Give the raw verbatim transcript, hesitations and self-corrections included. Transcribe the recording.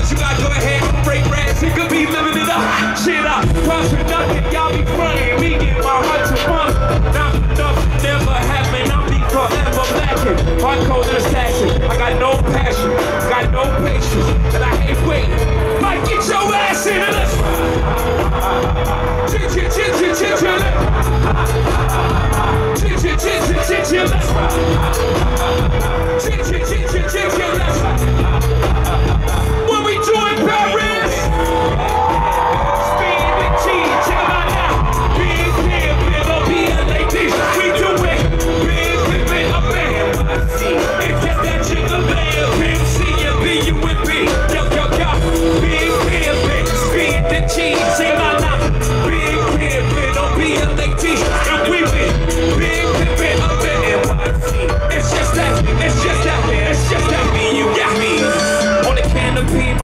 you gotta go ahead and break rats. It could be living it up. Shit up. Cross nothing, y'all be frontin'. Me get my heart to fun. Now nothing never happened. I'm be forever blacking. Hardcore assassin. I got no passion, got no patience, and I hate waiting. Like get your ass in and let's